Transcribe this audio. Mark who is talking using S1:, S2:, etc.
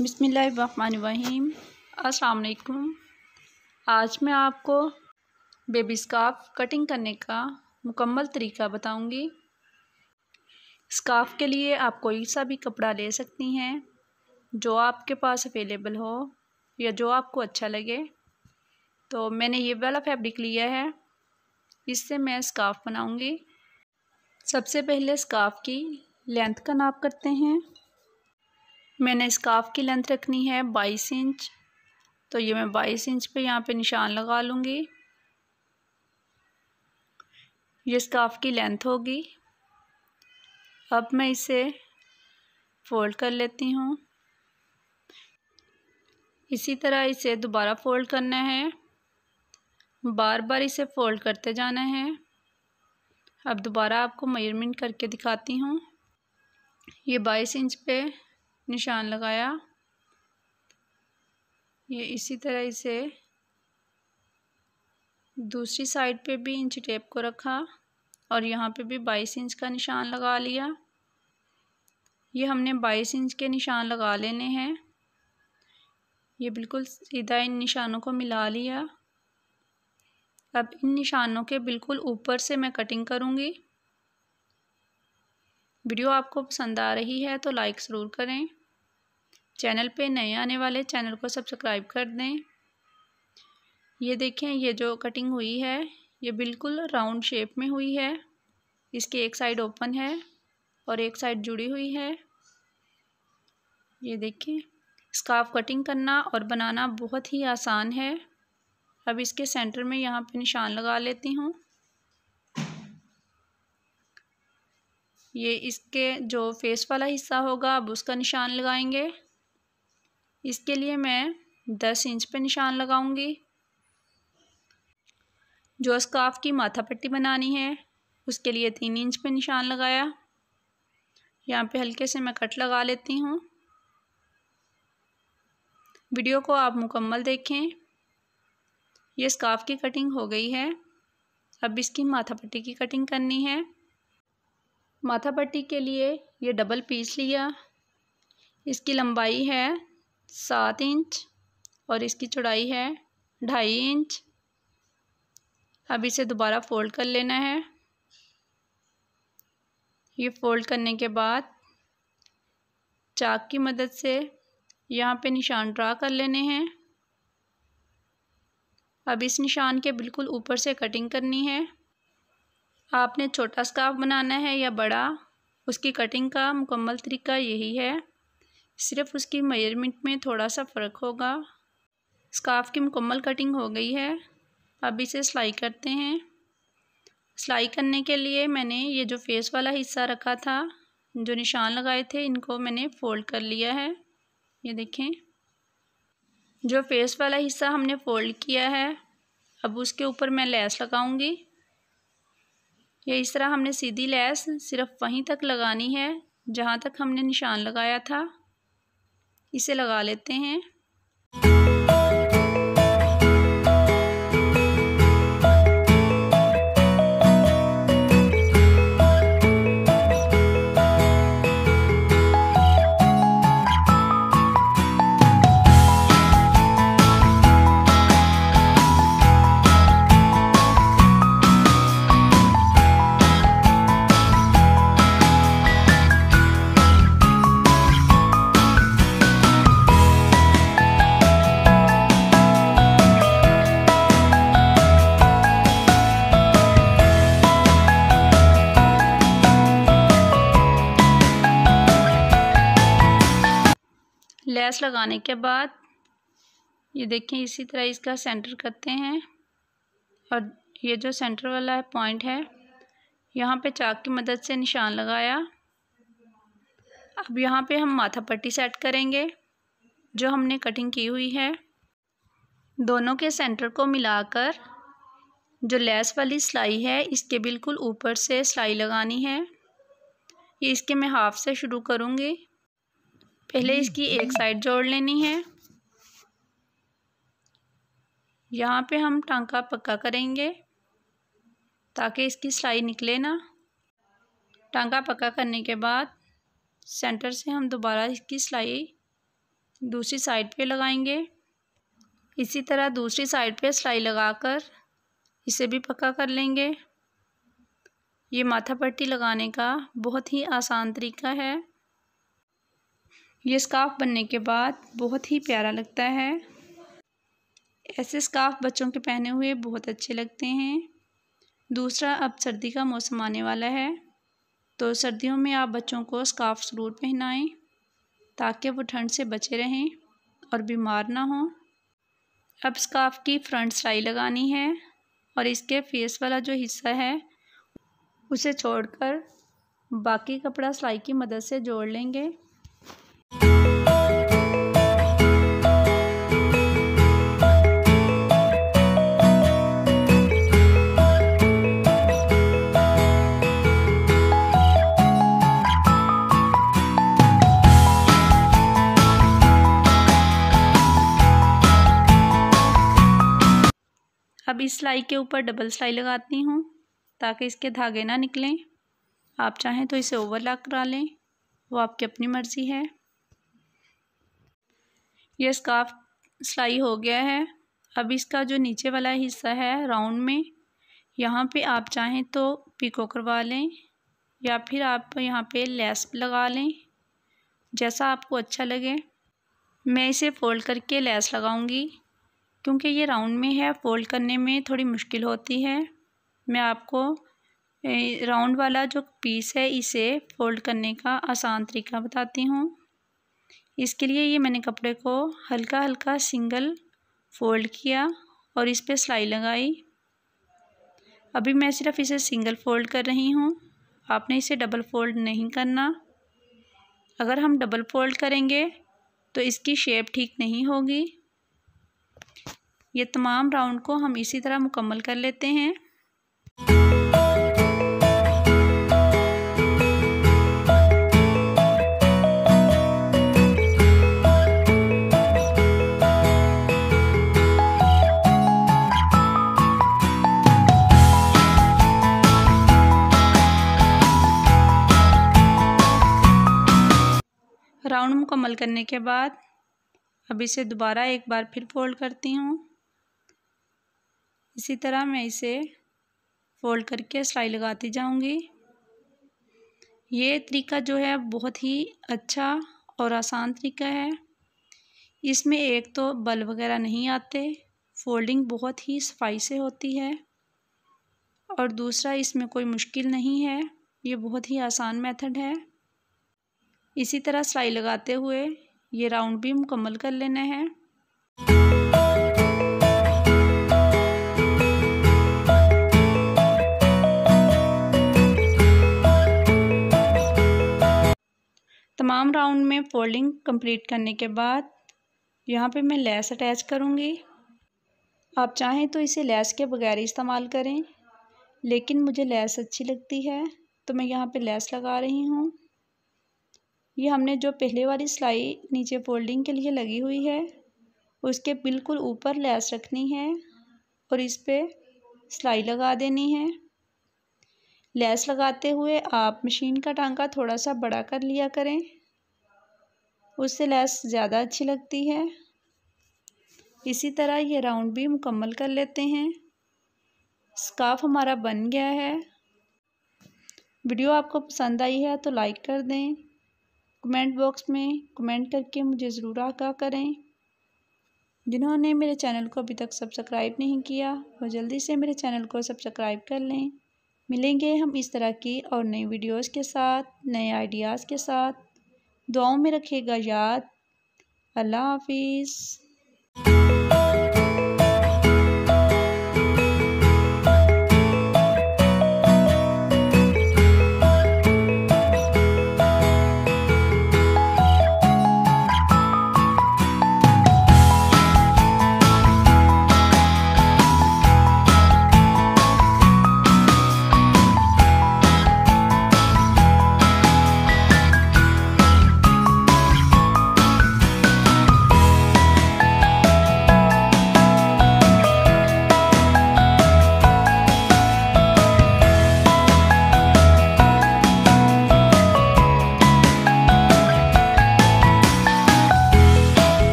S1: बिस्मिल्लाहिर्रहमानिर्रहीम। अस्सलाम वालेकुम। आज मैं आपको बेबी स्कार्फ कटिंग करने का मुकम्मल तरीका बताऊंगी। स्कार्फ के लिए आप कोई सा भी कपड़ा ले सकती हैं जो आपके पास अवेलेबल हो या जो आपको अच्छा लगे। तो मैंने ये वाला फैब्रिक लिया है, इससे मैं स्कार्फ बनाऊंगी। सबसे पहले स्कार्फ की लेंथ का नाप करते हैं। मैंने स्कार्फ की लेंथ रखनी है 22 इंच, तो ये मैं 22 इंच पे यहाँ पे निशान लगा लूँगी। ये स्कार्फ की लेंथ होगी। अब मैं इसे फोल्ड कर लेती हूँ। इसी तरह इसे दोबारा फोल्ड करना है, बार बार इसे फोल्ड करते जाना है। अब दोबारा आपको मेजरमेंट करके दिखाती हूँ। ये 22 इंच पे निशान लगाया, ये इसी तरह इसे दूसरी साइड पे भी इंच टेप को रखा और यहाँ पे भी 22 इंच का निशान लगा लिया। ये हमने 22 इंच के निशान लगा लेने हैं। ये बिल्कुल सीधा इन निशानों को मिला लिया। अब इन निशानों के बिल्कुल ऊपर से मैं कटिंग करूँगी। वीडियो आपको पसंद आ रही है तो लाइक ज़रूर करें। चैनल पे नए आने वाले चैनल को सब्सक्राइब कर दें। ये देखें, ये जो कटिंग हुई है ये बिल्कुल राउंड शेप में हुई है। इसकी एक साइड ओपन है और एक साइड जुड़ी हुई है। ये देखें, स्कार्फ कटिंग करना और बनाना बहुत ही आसान है। अब इसके सेंटर में यहाँ पे निशान लगा लेती हूँ। ये इसके जो फेस वाला हिस्सा होगा अब उसका निशान लगाएंगे। इसके लिए मैं 10 इंच पे निशान लगाऊंगी। जो स्कार्फ की माथा पट्टी बनानी है उसके लिए 3 इंच पे निशान लगाया। यहाँ पे हल्के से मैं कट लगा लेती हूँ। वीडियो को आप मुकम्मल देखें। ये स्कार्फ की कटिंग हो गई है। अब इसकी माथा पट्टी की कटिंग करनी है। माथा पट्टी के लिए ये डबल पीस लिया। इसकी लंबाई है 7 इंच और इसकी चौड़ाई है 2.5 इंच। अब इसे दोबारा फोल्ड कर लेना है। ये फोल्ड करने के बाद चाक की मदद से यहाँ पे निशान ड्रा कर लेने हैं। अब इस निशान के बिल्कुल ऊपर से कटिंग करनी है। आपने छोटा स्कार्फ बनाना है या बड़ा, उसकी कटिंग का मुकम्मल तरीका यही है, सिर्फ उसकी मेजरमेंट में थोड़ा सा फ़र्क होगा। स्कार्फ की मुकम्मल कटिंग हो गई है। अब इसे सिलाई करते हैं। सिलाई करने के लिए मैंने ये जो फेस वाला हिस्सा रखा था, जो निशान लगाए थे, इनको मैंने फोल्ड कर लिया है। ये देखें, जो फेस वाला हिस्सा हमने फोल्ड किया है अब उसके ऊपर मैं लेस लगाऊंगी। ये इस तरह हमने सीधी लेस सिर्फ वहीं तक लगानी है जहाँ तक हमने निशान लगाया था। इसे लगा लेते हैं। लेस लगाने के बाद ये देखें, इसी तरह इसका सेंटर करते हैं और ये जो सेंटर वाला पॉइंट है यहाँ पे चाक की मदद से निशान लगाया। अब यहाँ पे हम माथा पट्टी सेट करेंगे जो हमने कटिंग की हुई है। दोनों के सेंटर को मिलाकर जो लेस वाली सिलाई है इसके बिल्कुल ऊपर से सिलाई लगानी है। ये इसके मैं हाफ से शुरू करूँगी। पहले इसकी एक साइड जोड़ लेनी है। यहाँ पे हम टांका पक्का करेंगे ताकि इसकी सिलाई निकले ना। टांका पक्का करने के बाद सेंटर से हम दोबारा इसकी सिलाई दूसरी साइड पे लगाएंगे। इसी तरह दूसरी साइड पे सिलाई लगाकर इसे भी पक्का कर लेंगे। ये माथा पट्टी लगाने का बहुत ही आसान तरीका है। ये स्कार्फ बनने के बाद बहुत ही प्यारा लगता है। ऐसे स्कार्फ बच्चों के पहने हुए बहुत अच्छे लगते हैं। दूसरा, अब सर्दी का मौसम आने वाला है, तो सर्दियों में आप बच्चों को स्कार्फ ज़रूर पहनाएं ताकि वो ठंड से बचे रहें और बीमार ना हों। अब स्कार्फ की फ्रंट सिलाई लगानी है और इसके फेस वाला जो हिस्सा है उसे छोड़कर बाकी कपड़ा सिलाई की मदद से जोड़ लेंगे। अब इस सिलाई के ऊपर डबल सिलाई लगाती हूँ ताकि इसके धागे ना निकलें। आप चाहें तो इसे ओवरलॉक करा लें, वो आपकी अपनी मर्ज़ी है। यह स्कार्फ सिलाई हो गया है। अब इसका जो नीचे वाला हिस्सा है राउंड में, यहाँ पे आप चाहें तो पिको करवा लें या फिर आप यहाँ पे लेस लगा लें, जैसा आपको अच्छा लगे। मैं इसे फ़ोल्ड करके लेस लगाऊंगी क्योंकि ये राउंड में है, फ़ोल्ड करने में थोड़ी मुश्किल होती है। मैं आपको राउंड वाला जो पीस है इसे फ़ोल्ड करने का आसान तरीका बताती हूँ। इसके लिए ये मैंने कपड़े को हल्का हल्का सिंगल फ़ोल्ड किया और इस पे सिलाई लगाई। अभी मैं सिर्फ इसे सिंगल फ़ोल्ड कर रही हूँ, आपने इसे डबल फ़ोल्ड नहीं करना। अगर हम डबल फ़ोल्ड करेंगे तो इसकी शेप ठीक नहीं होगी। ये तमाम राउंड को हम इसी तरह मुकम्मल कर लेते हैं। राउंड मुकम्मल करने के बाद अब इसे दोबारा एक बार फिर फ़ोल्ड करती हूँ। इसी तरह मैं इसे फ़ोल्ड करके सिलाई लगाती जाऊँगी। ये तरीका जो है बहुत ही अच्छा और आसान तरीका है। इसमें एक तो बल वगैरह नहीं आते, फ़ोल्डिंग बहुत ही सफाई से होती है, और दूसरा इसमें कोई मुश्किल नहीं है। ये बहुत ही आसान मेथड है। इसी तरह सिलाई लगाते हुए ये राउंड भी मुकम्मल कर लेना है। तमाम राउंड में फोल्डिंग कंप्लीट करने के बाद यहाँ पे मैं लेस अटैच करूँगी। आप चाहें तो इसे लेस के बगैर इस्तेमाल करें, लेकिन मुझे लेस अच्छी लगती है तो मैं यहाँ पे लेस लगा रही हूँ। ये हमने जो पहले वाली सिलाई नीचे फोल्डिंग के लिए लगी हुई है उसके बिल्कुल ऊपर लेस रखनी है और इस पे सिलाई लगा देनी है। लेस लगाते हुए आप मशीन का टांका थोड़ा सा बड़ा कर लिया करें, उससे लेस ज़्यादा अच्छी लगती है। इसी तरह ये राउंड भी मुकम्मल कर लेते हैं। स्कार्फ हमारा बन गया है। वीडियो आपको पसंद आई है तो लाइक कर दें। कमेंट बॉक्स में कमेंट करके मुझे ज़रूर आगाह करें। जिन्होंने मेरे चैनल को अभी तक सब्सक्राइब नहीं किया वो जल्दी से मेरे चैनल को सब्सक्राइब कर लें। मिलेंगे हम इस तरह की और नई वीडियोस के साथ, नए आइडियाज़ के साथ। दुआओं में रखिएगा याद। अल्लाह हाफिज़।